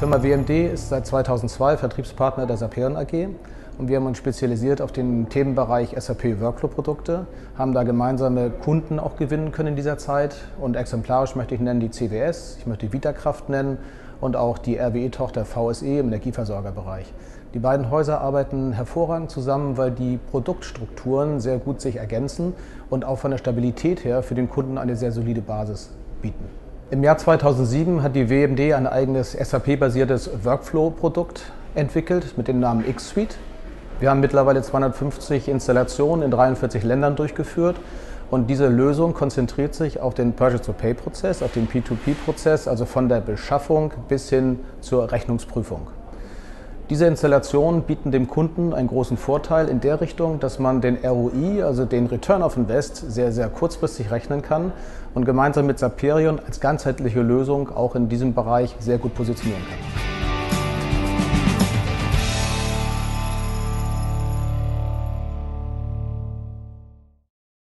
Firma WMD ist seit 2002 Vertriebspartner der Saperion AG und wir haben uns spezialisiert auf den Themenbereich SAP Workflow-Produkte, haben da gemeinsame Kunden auch gewinnen können in dieser Zeit und exemplarisch möchte ich nennen die CWS, ich möchte die Vitakraft nennen und auch die RWE-Tochter VSE im Energieversorgerbereich. Die beiden Häuser arbeiten hervorragend zusammen, weil die Produktstrukturen sehr gut sich ergänzen und auch von der Stabilität her für den Kunden eine sehr solide Basis bieten. Im Jahr 2007 hat die WMD ein eigenes SAP-basiertes Workflow-Produkt entwickelt mit dem Namen X-Suite. Wir haben mittlerweile 250 Installationen in 43 Ländern durchgeführt und diese Lösung konzentriert sich auf den Purchase-to-Pay-Prozess, auf den P2P-Prozess, also von der Beschaffung bis hin zur Rechnungsprüfung. Diese Installationen bieten dem Kunden einen großen Vorteil in der Richtung, dass man den ROI, also den Return of Invest, sehr, sehr kurzfristig rechnen kann und gemeinsam mit Saperion als ganzheitliche Lösung auch in diesem Bereich sehr gut positionieren kann.